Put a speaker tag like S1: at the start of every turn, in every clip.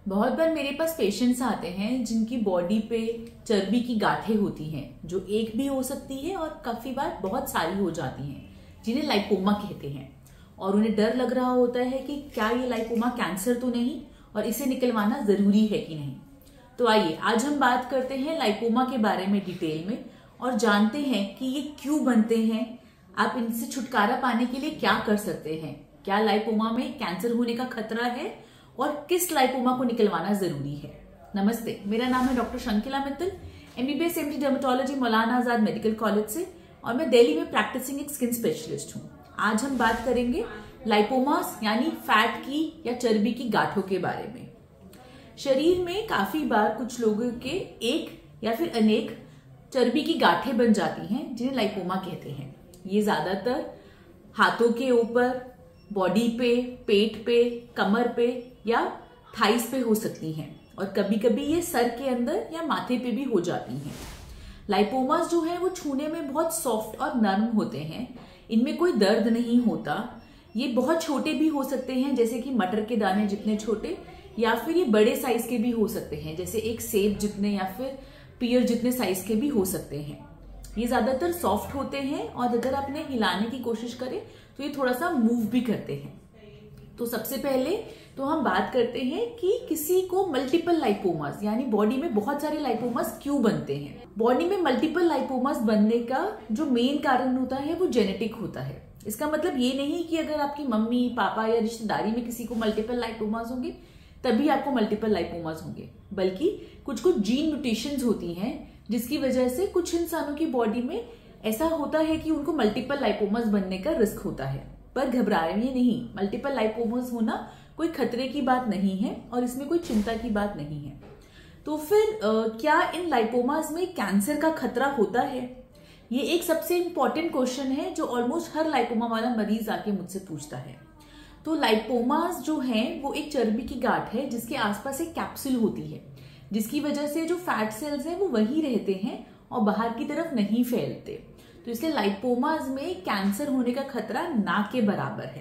S1: बहुत बार मेरे पास पेशेंट्स आते हैं जिनकी बॉडी पे चर्बी की गांठें होती हैं, जो एक भी हो सकती है और काफी बार बहुत सारी हो जाती हैं, जिन्हें लाइपोमा कहते हैं। और उन्हें डर लग रहा होता है कि क्या ये लाइपोमा कैंसर तो नहीं और इसे निकलवाना जरूरी है कि नहीं। तो आइए आज हम बात करते हैं लाइपोमा के बारे में डिटेल में और जानते हैं कि ये क्यों बनते हैं, आप इनसे छुटकारा पाने के लिए क्या कर सकते हैं, क्या लाइपोमा में कैंसर होने का खतरा है और किस लाइपोमा को निकलवाना जरूरी है। नमस्ते, मेरा नाम है doctor Shankila Mittal, MBBS MD dermatology Maulana Azad medical college से, और मैं दिल्ली में प्रैक्टिसिंग एक स्किन स्पेशलिस्ट हूँ। आज हम बात करेंगे लाइपोमास यानी फैट की या चर्बी की गांठों के बारे में। शरीर में काफी बार कुछ लोगों के एक या फिर अनेक चर्बी की गांठें बन जाती हैं, जिन्हें लाइपोमा कहते हैं। ये ज्यादातर हाथों के ऊपर, बॉडी पे, पेट पे, कमर पे या थाइस पे हो सकती हैं, और कभी कभी ये सर के अंदर या माथे पे भी हो जाती हैं। लाइपोमास जो है वो छूने में बहुत सॉफ्ट और नरम होते हैं, इनमें कोई दर्द नहीं होता। ये बहुत छोटे भी हो सकते हैं, जैसे कि मटर के दाने जितने छोटे, या फिर ये बड़े साइज के भी हो सकते हैं, जैसे एक सेब जितने या फिर पियर जितने साइज के भी हो सकते हैं। ये ज्यादातर सॉफ्ट होते हैं और अगर आप इन्हें हिलाने की कोशिश करें तो ये थोड़ा सा मूव भी करते हैं। तो सबसे पहले तो हम बात करते हैं कि किसी को मल्टीपल लाइपोमास यानी बॉडी में बहुत सारे लाइपोमास क्यों बनते हैं। बॉडी में मल्टीपल लाइपोमास बनने का जो मेन कारण होता है वो जेनेटिक होता है। इसका मतलब ये नहीं कि अगर आपकी मम्मी पापा या रिश्तेदारी में किसी को मल्टीपल लाइपोमास होंगे तभी आपको मल्टीपल लाइपोमास होंगे, बल्कि कुछ कुछ जीन म्यूटेशंस होती हैं जिसकी वजह से कुछ इंसानों की बॉडी में ऐसा होता है कि उनको मल्टीपल लाइपोमास बनने का रिस्क होता है। पर घबराइए नहीं, मल्टीपल लाइपोमास होना कोई खतरे की बात नहीं है और इसमें कोई चिंता की बात नहीं है। तो फिर क्या इन लाइपोमास में कैंसर का खतरा होता है? ये एक सबसे इंपॉर्टेंट क्वेश्चन है जो ऑलमोस्ट हर लाइपोमा वाला मरीज आके मुझसे पूछता है। तो लाइपोमास जो है वो एक चर्बी की गांठ है जिसके आसपास एक कैप्सूल होती है, जिसकी वजह से जो फैट सेल्स हैं वो वहीं रहते हैं और बाहर की तरफ नहीं फैलते। तो इसलिए लाइपोमास में कैंसर होने का खतरा ना के बराबर है।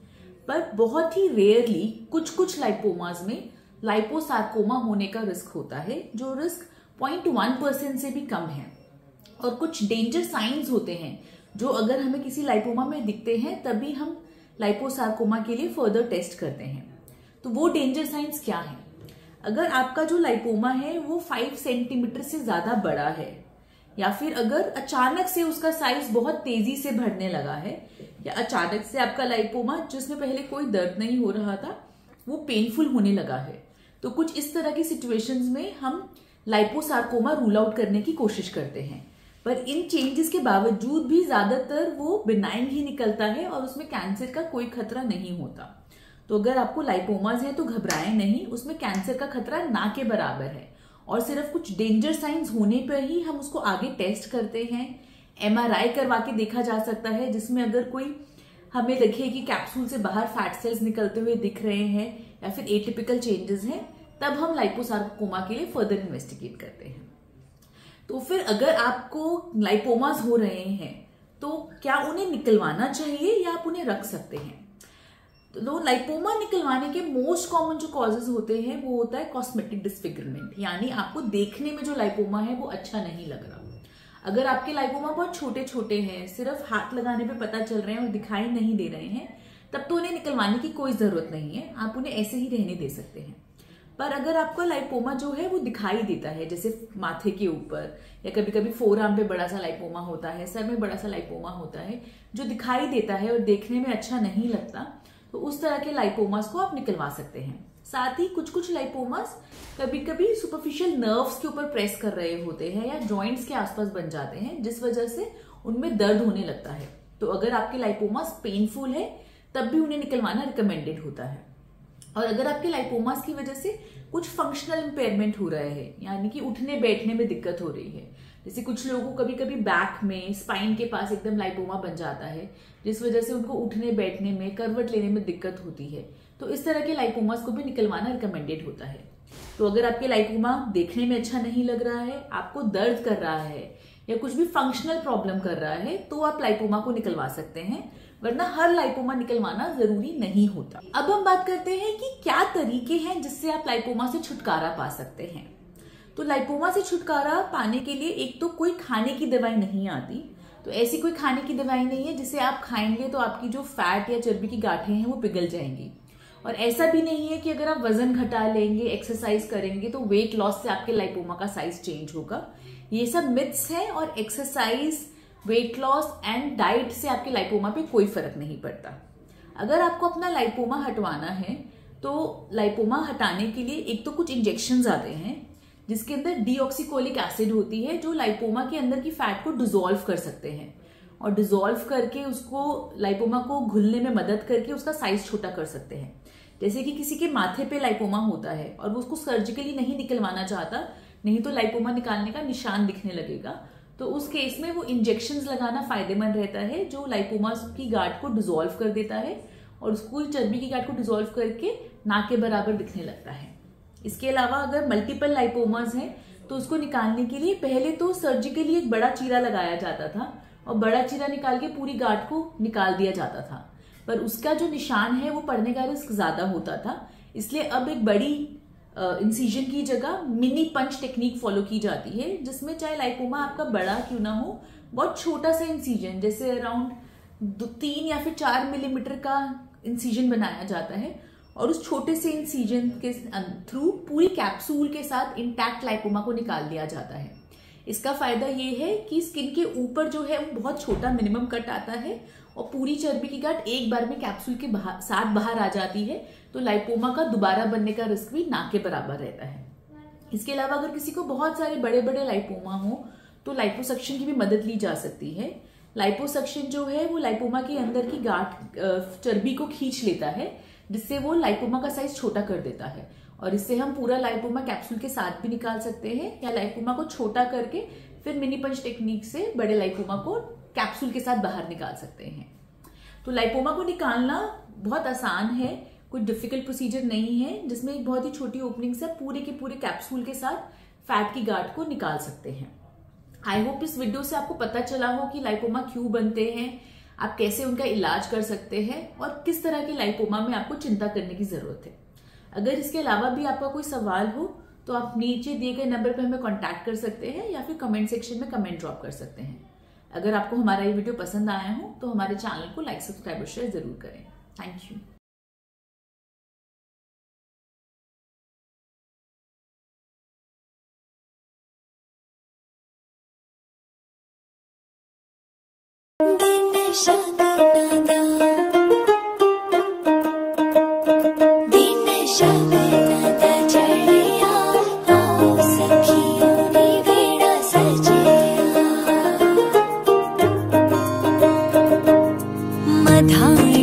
S1: पर बहुत ही रेयरली कुछ लाइपोमास में लाइपोसार्कोमा होने का रिस्क होता है, जो रिस्क 0.1% से भी कम है। और कुछ डेंजर साइंस होते हैं जो अगर हमें किसी लाइपोमा में दिखते हैं तभी हम लाइपोसार्कोमा के लिए फर्दर टेस्ट करते हैं। तो वो डेंजर साइंस क्या है? अगर आपका जो लाइपोमा है वो 5 सेंटीमीटर से ज्यादा बड़ा है, या फिर अगर अचानक से उसका साइज बहुत तेजी से बढ़ने लगा है, या अचानक से आपका लाइपोमा जिसमें पहले कोई दर्द नहीं हो रहा था वो पेनफुल होने लगा है, तो कुछ इस तरह की सिचुएशंस में हम लाइपोसार्कोमा रूल आउट करने की कोशिश करते हैं। पर इन चेंजेस के बावजूद भी ज्यादातर वो बिनाइन ही निकलता है और उसमें कैंसर का कोई खतरा नहीं होता। तो अगर आपको लाइपोमास है तो घबराएं नहीं, उसमें कैंसर का खतरा ना के बराबर है, और सिर्फ कुछ डेंजर साइंस होने पर ही हम उसको आगे टेस्ट करते हैं। MRI करवा के देखा जा सकता है, जिसमें अगर कोई हमें दिखे कि कैप्सूल से बाहर फैट सेल्स निकलते हुए दिख रहे हैं या फिर एटिपिकल चेंजेस हैं, तब हम लाइपोसार्कोमा के लिए फर्दर इन्वेस्टिगेट करते हैं। तो फिर अगर आपको लाइपोमास हो रहे हैं तो क्या उन्हें निकलवाना चाहिए या आप उन्हें रख सकते हैं? तो लाइपोमा निकलवाने के मोस्ट कॉमन जो कॉजेज होते हैं वो होता है कॉस्मेटिक डिसफिगरमेंट, यानी आपको देखने में जो लाइपोमा है वो अच्छा नहीं लग रहा। अगर आपके लाइपोमा बहुत छोटे छोटे हैं, सिर्फ हाथ लगाने पे पता चल रहे हैं और दिखाई नहीं दे रहे हैं, तब तो उन्हें निकलवाने की कोई जरूरत नहीं है, आप उन्हें ऐसे ही रहने दे सकते हैं। पर अगर आपका लाइपोमा जो है वो दिखाई देता है, जैसे माथे के ऊपर, या कभी कभी फोरआर्म पे बड़ा सा लाइपोमा होता है, सर में बड़ा सा लाइपोमा होता है जो दिखाई देता है और देखने में अच्छा नहीं लगता, तो उस तरह के लाइपोमास को आप निकलवा सकते हैं। साथ ही कुछ लाइपोमास कभी कभी सुपरफिशियल नर्व्स के ऊपर प्रेस कर रहे होते हैं या जॉइंट्स के आसपास बन जाते हैं, जिस वजह से उनमें दर्द होने लगता है। तो अगर आपके लाइपोमास पेनफुल है तब भी उन्हें निकलवाना रिकमेंडेड होता है। और अगर आपके लाइपोमास की वजह से कुछ फंक्शनल इंपेयरमेंट हो रहा है, यानी कि उठने बैठने में दिक्कत हो रही है, जैसे कुछ लोगों को कभी कभी बैक में, स्पाइन के पास एकदम लाइपोमा बन जाता है, जिस वजह से उनको उठने बैठने में, करवट लेने में दिक्कत होती है, तो इस तरह के लाइपोमास को भी निकलवाना रिकमेंडेड होता है। तो अगर आपके लाइपोमा देखने में अच्छा नहीं लग रहा है, आपको दर्द कर रहा है या कुछ भी फंक्शनल प्रॉब्लम कर रहा है, तो आप लाइपोमा को निकलवा सकते हैं। वरना हर लाइपोमा निकलवाना जरूरी नहीं होता। अब हम बात करते हैं कि क्या तरीके हैं जिससे आप लाइपोमा से छुटकारा पा सकते हैं। तो लाइपोमा से छुटकारा पाने के लिए एक तो कोई खाने की दवाई नहीं आती, तो ऐसी कोई खाने की दवाई नहीं है जिसे आप खाएंगे तो आपकी जो फैट या चर्बी की गांठें हैं वो पिघल जाएंगी। और ऐसा भी नहीं है कि अगर आप वजन घटा लेंगे, एक्सरसाइज करेंगे तो वेट लॉस से आपके लाइपोमा का साइज चेंज होगा। ये सब मिथ्स है और exercise, weight loss and diet से आपके लाइपोमा पे कोई फर्क नहीं पड़ता। अगर आपको अपना लाइपोमा हटवाना है तो लाइपोमा हटाने के लिए एक तो कुछ इंजेक्शंस आते हैं जिसके अंदर डीऑक्सीकोलिक एसिड होती है, जो लाइपोमा के अंदर की फैट को डिसॉल्व कर सकते हैं और डिसॉल्व करके उसको लाइपोमा को घुलने में मदद करके उसका साइज छोटा कर सकते हैं। जैसे कि किसी के माथे पे लाइपोमा होता है और वो उसको सर्जिकली नहीं निकलवाना चाहता, नहीं तो लाइपोमा निकालने का निशान दिखने लगेगा, तो उस केस में वो इंजेक्शंस लगाना फायदेमंद रहता है जो लाइपोमा की गांठ को डिसॉल्व कर देता है और उसको चर्बी की गांठ को डिसॉल्व करके ना के बराबर दिखने लगता है। इसके अलावा अगर मल्टीपल लाइपोमास हैं तो उसको निकालने के लिए पहले तो सर्जिकली एक बड़ा चीरा लगाया जाता था और बड़ा चीरा निकाल के पूरी गांठ को निकाल दिया जाता था, पर उसका जो निशान है वो पड़ने का रिस्क ज्यादा होता था। इसलिए अब एक बड़ी इंसिजन की जगह मिनी पंच टेक्निक फॉलो की जाती है, जिसमें चाहे लाइपोमा आपका बड़ा क्यों ना हो, बहुत छोटा सा इंसिजन जैसे अराउंड 3 या फिर 4 मिलीमीटर का इंसिजन बनाया जाता है और उस छोटे से इंसिजन के थ्रू पूरी कैप्सूल के साथ इंटैक्ट लाइपोमा को निकाल दिया जाता है। इसका फायदा ये है कि स्किन के ऊपर जो है वो बहुत छोटा मिनिमम कट आता है और पूरी चर्बी की गांठ एक बार में कैप्सूल के साथ बाहर आ जाती है, तो लाइपोमा का दोबारा बनने का रिस्क भी ना के बराबर रहता है। इसके अलावा अगर किसी को बहुत सारे बड़े बड़े लाइपोमा हो तो लाइपोसक्शन की भी मदद ली जा सकती है। लाइपोसक्शन जो है वो लाइपोमा के अंदर की गांठ चर्बी को खींच लेता है, जिससे वो लाइपोमा का साइज छोटा कर देता है और इससे हम पूरा लाइपोमा कैप्सूल के साथ भी निकाल सकते हैं या लाइपोमा को छोटा करके फिर मिनी पंच टेक्निक से बड़े लाइपोमा को कैप्सूल के साथ बाहर निकाल सकते हैं। तो लाइपोमा को निकालना बहुत आसान है, कोई डिफिकल्ट प्रोसीजर नहीं है, जिसमें एक बहुत ही छोटी ओपनिंग से पूरे के पूरे कैप्सूल के साथ फैट की गांठ को निकाल सकते हैं। आई होप इस वीडियो से आपको पता चला हो कि लाइपोमा क्यों बनते हैं, आप कैसे उनका इलाज कर सकते हैं और किस तरह के लाइपोमा में आपको चिंता करने की जरूरत है। अगर इसके अलावा भी आपका कोई सवाल हो तो आप नीचे दिए गए नंबर पर हमें कांटेक्ट कर सकते हैं या फिर कमेंट सेक्शन में कमेंट ड्रॉप कर सकते हैं। अगर आपको हमारा ये वीडियो पसंद आया हो तो हमारे चैनल को लाइक, सब्सक्राइब और शेयर जरूर करें। Thank you.
S2: धाम